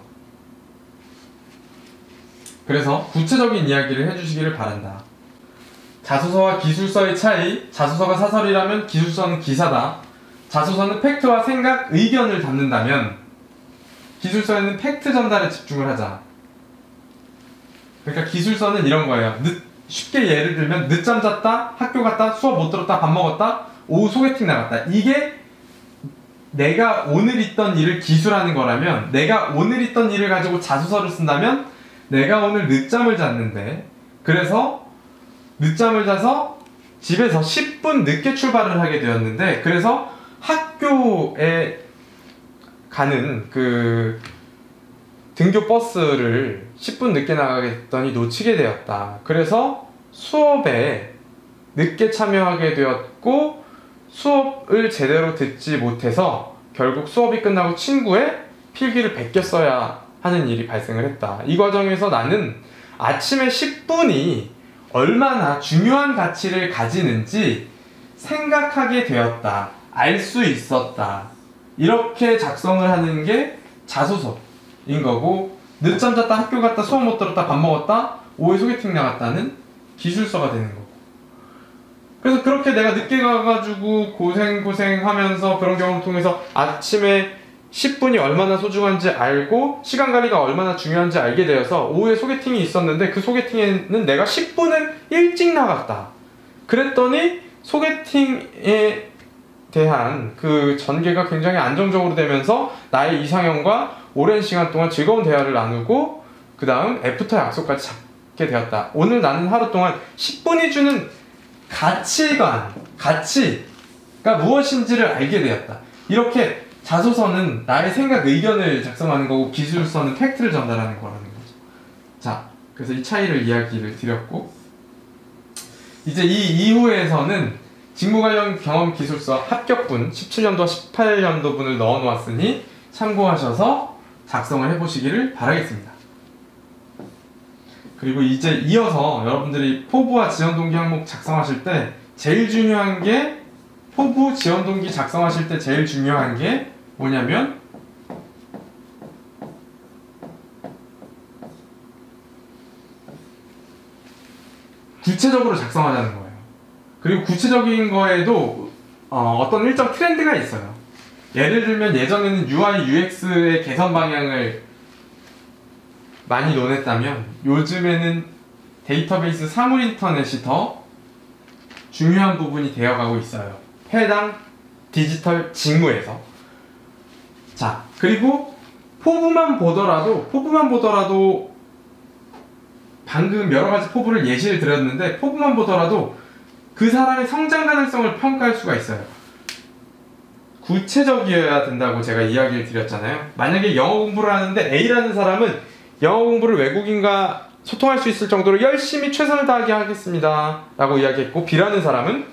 그래서 구체적인 이야기를 해주시기를 바란다. 자소서와 기술서의 차이. 자소서가 사설이라면 기술서는 기사다. 자소서는 팩트와 생각, 의견을 담는다면 기술서에는 팩트 전달에 집중을 하자. 그러니까 기술서는 이런 거예요. 쉽게 예를 들면 늦잠 잤다, 학교 갔다, 수업 못 들었다, 밥 먹었다, 오후 소개팅 나갔다. 이게 내가 오늘 있던 일을 기술하는 거라면, 내가 오늘 있던 일을 가지고 자소서를 쓴다면 내가 오늘 늦잠을 잤는데, 그래서 늦잠을 자서 집에서 10분 늦게 출발을 하게 되었는데, 그래서 학교에 가는 그 등교 버스를 10분 늦게 나가게 됐더니 놓치게 되었다. 그래서 수업에 늦게 참여하게 되었고 수업을 제대로 듣지 못해서 결국 수업이 끝나고 친구의 필기를 베꼈어야 하는 일이 발생을 했다. 이 과정에서 나는 아침에 10분이 얼마나 중요한 가치를 가지는지 생각하게 되었다. 알 수 있었다. 이렇게 작성을 하는 게 자소서인 거고, 늦잠 잤다, 학교 갔다, 수업 못 들었다, 밥 먹었다, 오후에 소개팅 나갔다는 기술서가 되는 거고. 그래서 그렇게 내가 늦게 가가지고 고생하면서 그런 경험을 통해서 아침에 10분이 얼마나 소중한지 알고 시간 관리가 얼마나 중요한지 알게 되어서 오후에 소개팅이 있었는데 그 소개팅에는 내가 10분을 일찍 나갔다. 그랬더니 소개팅에 대한 그 전개가 굉장히 안정적으로 되면서 나의 이상형과 오랜 시간 동안 즐거운 대화를 나누고 그 다음 애프터 약속까지 잡게 되었다. 오늘 나는 하루 동안 10분이 주는 가치가 무엇인지를 알게 되었다. 이렇게 자소서는 나의 생각, 의견을 작성하는 거고 기술서는 팩트를 전달하는 거라는 거죠. 자, 그래서 이 차이를 이야기를 드렸고, 이제 이 이후에서는 직무 관련 경험 기술서 합격분 17년도와 18년도분을 넣어 놓았으니 참고하셔서 작성을 해보시기를 바라겠습니다. 그리고 이제 이어서 여러분들이 포부와 지원동기 항목 작성하실 때 제일 중요한 게, 포부 지원동기 작성하실 때 제일 중요한 게 뭐냐면 구체적으로 작성하자는 거예요. 그리고 구체적인 거에도 어떤 일정 트렌드가 있어요. 예를 들면 예전에는 UI, UX의 개선 방향을 많이 논했다면 요즘에는 데이터베이스 사물 인터넷이 더 중요한 부분이 되어가고 있어요. 해당 디지털 직무에서. 자, 그리고 포부만 보더라도 방금 여러가지 포부를 예시를 드렸는데 포부만 보더라도 그 사람의 성장 가능성을 평가할 수가 있어요. 구체적이어야 된다고 제가 이야기를 드렸잖아요. 만약에 영어 공부를 하는데 A라는 사람은 영어 공부를 외국인과 소통할 수 있을 정도로 열심히 최선을 다하게 하겠습니다 라고 이야기했고, B라는 사람은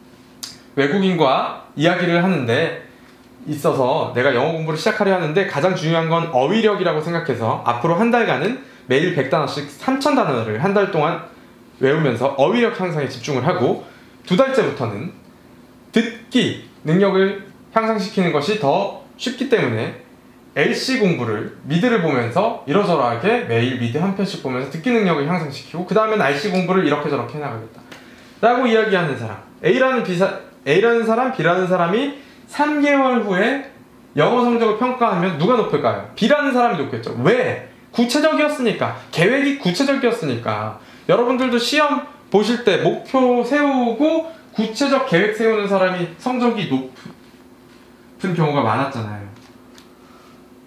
외국인과 이야기를 하는데 있어서 내가 영어 공부를 시작하려 하는데 가장 중요한 건 어휘력이라고 생각해서 앞으로 한 달간은 매일 100단어씩 3000단어를 한 달 동안 외우면서 어휘력 향상에 집중을 하고, 두 달째부터는 듣기 능력을 향상시키는 것이 더 쉽기 때문에 LC 공부를, 미드를 보면서 이러저러하게 매일 미드 한 편씩 보면서 듣기 능력을 향상시키고 그 다음엔 RC 공부를 이렇게 저렇게 해나가겠다 라고 이야기하는 사람, A라는 사람, B라는 사람이 3개월 후에 영어 성적을 평가하면 누가 높을까요? B라는 사람이 높겠죠. 왜? 구체적이었으니까. 계획이 구체적이었으니까. 여러분들도 시험 보실 때 목표 세우고 구체적 계획 세우는 사람이 성적이 높은 경우가 많았잖아요.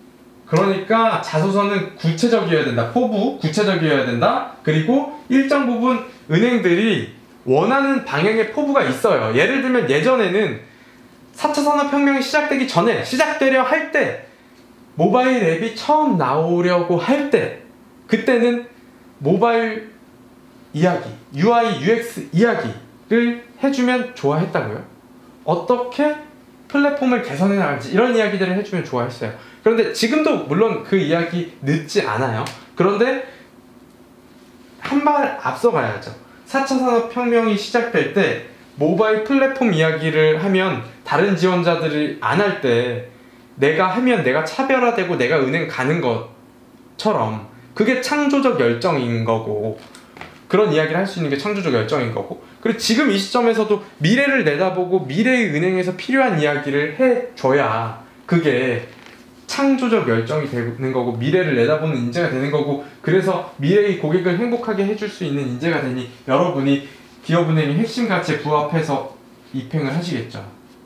그러니까 자소서는 구체적이어야 된다. 포부 구체적이어야 된다. 그리고 일정 부분 은행들이 원하는 방향의 포부가 있어요. 예를 들면 예전에는 4차 산업혁명이 시작되려 할 때, 모바일 앱이 처음 나오려고 할 때, 그때는 모바일 이야기, UI, UX 이야기를 해주면 좋아했다고요. 어떻게 플랫폼을 개선해 나갈지 이런 이야기들을 해주면 좋아했어요. 그런데 지금도 물론 그 이야기 늦지 않아요. 그런데 한 발 앞서 가야죠. 4차 산업혁명이 시작될 때 모바일 플랫폼 이야기를 하면 다른 지원자들이 안 할 때 내가 하면 내가 차별화되고 내가 은행 가는 것처럼 그게 창조적 열정인 거고, 그런 이야기를 할 수 있는 게 창조적 열정인 거고, 그리고 지금 이 시점에서도 미래를 내다보고 미래의 은행에서 필요한 이야기를 해줘야 그게 창조적 열정이 되는 거고 미래를 내다보는 인재가 되는 거고, 그래서 미래의 고객을 행복하게 해줄 수 있는 인재가 되니 여러분이 기업은행의 핵심 가치에 부합해서 입행을 하시겠죠.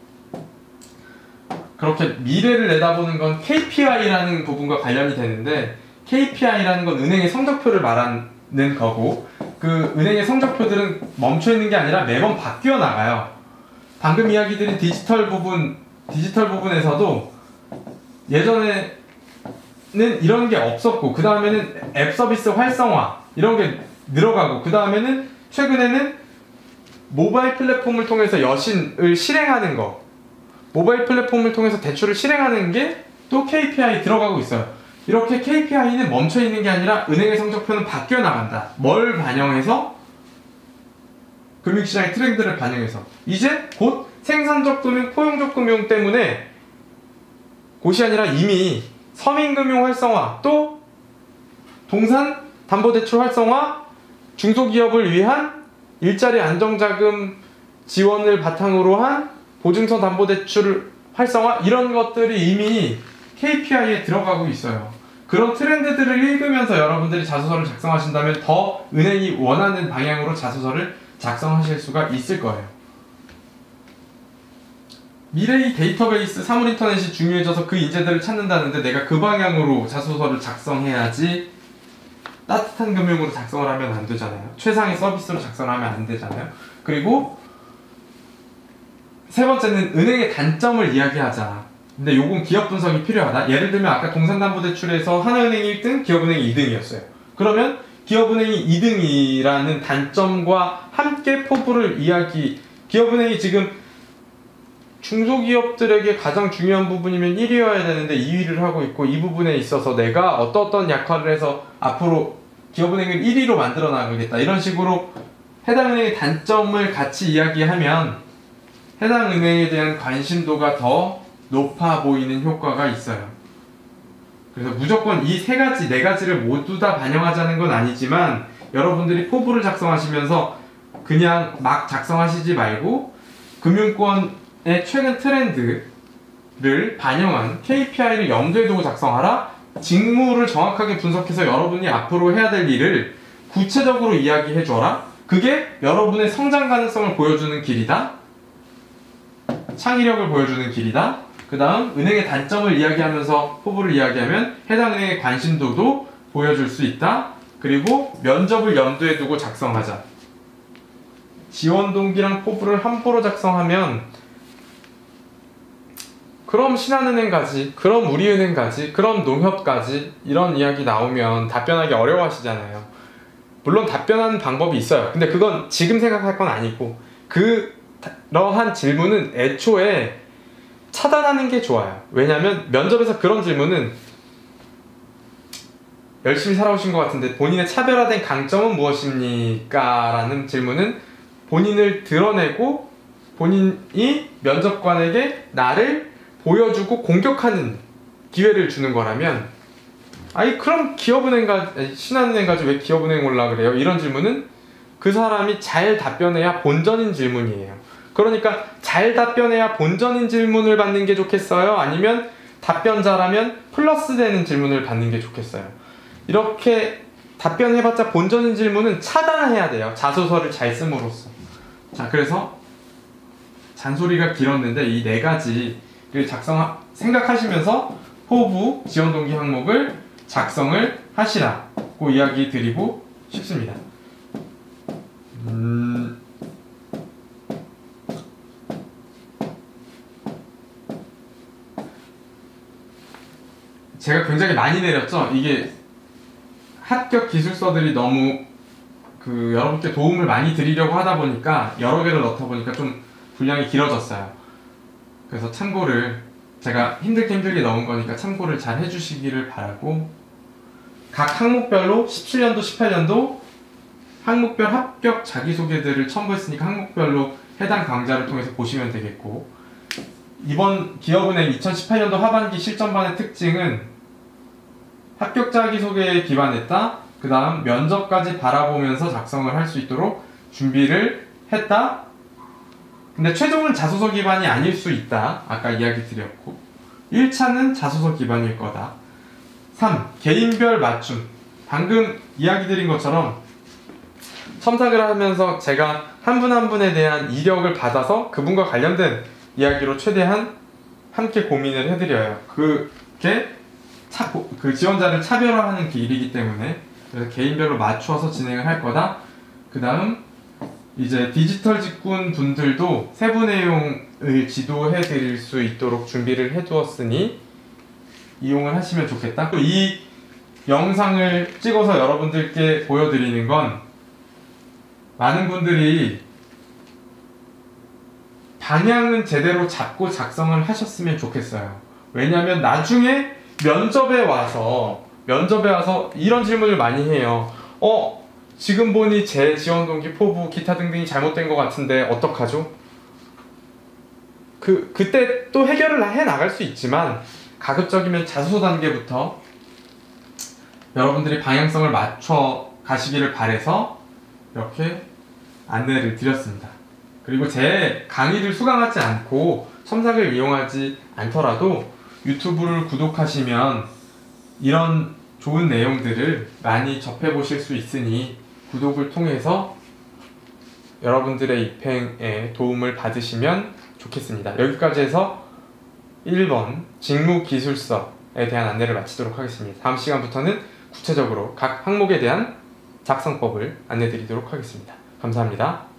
그렇게 미래를 내다보는 건 KPI라는 부분과 관련이 되는데, KPI라는 건 은행의 성적표를 말하는 거고, 그 은행의 성적표들은 멈춰있는 게 아니라 매번 바뀌어 나가요. 방금 이야기드린 디지털 부분에서도 예전에는 이런 게 없었고, 그 다음에는 앱 서비스 활성화 이런 게 늘어가고, 그 다음에는 최근에는 모바일 플랫폼을 통해서 여신을 실행하는 거, 모바일 플랫폼을 통해서 대출을 실행하는 게 또 KPI 들어가고 있어요. 이렇게 KPI는 멈춰있는 게 아니라 은행의 성적표는 바뀌어 나간다. 뭘 반영해서? 금융시장의 트렌드를 반영해서. 이제 곧 생산적 금융, 포용적 금융 때문에 곧이 아니라 이미 서민금융 활성화, 또 동산 담보대출 활성화, 중소기업을 위한 일자리 안정자금 지원을 바탕으로 한 보증서 담보대출 활성화, 이런 것들이 이미 KPI에 들어가고 있어요. 그런 트렌드들을 읽으면서 여러분들이 자소서를 작성하신다면 더 은행이 원하는 방향으로 자소서를 작성하실 수가 있을 거예요. 미래의 데이터베이스, 사물인터넷이 중요해져서 그 인재들을 찾는다는데 내가 그 방향으로 자소서를 작성해야지 따뜻한 금융으로 작성을 하면 안 되잖아요. 최상의 서비스로 작성을 하면 안 되잖아요. 그리고 세 번째는 은행의 단점을 이야기하자. 근데 요건 기업 분석이 필요하다. 예를 들면 아까 동산담보대출에서 하나은행이 1등, 기업은행이 2등이었어요. 그러면 기업은행이 2등이라는 단점과 함께 포부를 기업은행이 지금 중소기업들에게 가장 중요한 부분이면 1위여야 되는데 2위를 하고 있고, 이 부분에 있어서 내가 어떤 역할을 해서 앞으로 기업은행을 1위로 만들어 나가겠다, 이런 식으로 해당 은행의 단점을 같이 이야기하면 해당 은행에 대한 관심도가 더 높아 보이는 효과가 있어요. 그래서 무조건 이 네 가지를 모두 다 반영하자는 건 아니지만, 여러분들이 포부를 작성하시면서 그냥 막 작성하시지 말고 금융권의 최근 트렌드를 반영한 KPI를 염두에 두고 작성하라. 직무를 정확하게 분석해서 여러분이 앞으로 해야 될 일을 구체적으로 이야기해줘라. 그게 여러분의 성장 가능성을 보여주는 길이다. 창의력을 보여주는 길이다. 그 다음 은행의 단점을 이야기하면서 포부를 이야기하면 해당 은행의 관심도도 보여줄 수 있다. 그리고 면접을 염두에 두고 작성하자. 지원 동기랑 포부를 함부로 작성하면 그럼 신한은행 가지, 그럼 우리은행 가지, 그럼 농협 가지, 이런 이야기 나오면 답변하기 어려워하시잖아요. 물론 답변하는 방법이 있어요. 근데 그건 지금 생각할 건 아니고, 그러한 질문은 애초에 차단하는 게 좋아요. 왜냐면 면접에서 그런 질문은 열심히 살아오신 것 같은데 본인의 차별화된 강점은 무엇입니까? 라는 질문은 본인을 드러내고 본인이 면접관에게 나를 보여주고 공격하는 기회를 주는 거라면, 아니 그럼 신한은행 가지 왜 기업은행 올라 그래요? 이런 질문은 그 사람이 잘 답변해야 본전인 질문이에요. 그러니까 잘 답변해야 본전인 질문을 받는 게 좋겠어요? 아니면 답변 잘하면 플러스 되는 질문을 받는 게 좋겠어요? 이렇게 답변해봤자 본전인 질문은 차단해야 돼요. 자소서를 잘 씀으로써. 자, 그래서 잔소리가 길었는데 이 네 가지를 생각하시면서 포부 지원 동기 항목을 작성을 하시라고 이야기 드리고 싶습니다. 제가 굉장히 많이 내렸죠. 이게 합격 기술서들이 너무 여러분께 도움을 많이 드리려고 하다 보니까 여러 개를 넣다 보니까 좀 분량이 길어졌어요. 그래서 참고를 제가 힘들게 넣은 거니까 참고를 잘 해주시기를 바라고, 각 항목별로 17년도 18년도 항목별 합격 자기소개들을 첨부했으니까 항목별로 해당 강좌를 통해서 보시면 되겠고, 이번 기업은행 2018년도 하반기 실전반의 특징은 합격 자기소개에 기반했다. 그 다음 면접까지 바라보면서 작성을 할 수 있도록 준비를 했다. 근데 최종은 자소서 기반이 아닐 수 있다. 아까 이야기 드렸고, 1차는 자소서 기반일 거다. 3. 개인별 맞춤. 방금 이야기 드린 것처럼 첨삭을 하면서 제가 한 분 한 분에 대한 이력을 받아서 그분과 관련된 이야기로 최대한 함께 고민을 해드려요. 그게 그 지원자를 차별화하는 길이기 때문에, 그래서 개인별로 맞춰서 진행을 할 거다. 그 다음 이제 디지털 직군 분들도 세부 내용을 지도해 드릴 수 있도록 준비를 해 두었으니 이용을 하시면 좋겠다. 또 이 영상을 찍어서 여러분들께 보여드리는 건 많은 분들이 방향은 제대로 잡고 작성을 하셨으면 좋겠어요. 왜냐하면 나중에 면접에 와서 이런 질문을 많이 해요. 지금 보니 제 지원 동기, 포부, 기타 등등이 잘못된 것 같은데 어떡하죠? 그때 또 해결을 해 나갈 수 있지만, 가급적이면 자소서 단계부터 여러분들이 방향성을 맞춰 가시기를 바라서 이렇게 안내를 드렸습니다. 그리고 제 강의를 수강하지 않고 첨삭을 이용하지 않더라도 유튜브를 구독하시면 이런 좋은 내용들을 많이 접해보실 수 있으니 구독을 통해서 여러분들의 입행에 도움을 받으시면 좋겠습니다. 여기까지 해서 1번 직무기술서에 대한 안내를 마치도록 하겠습니다. 다음 시간부터는 구체적으로 각 항목에 대한 작성법을 안내드리도록 하겠습니다. 감사합니다.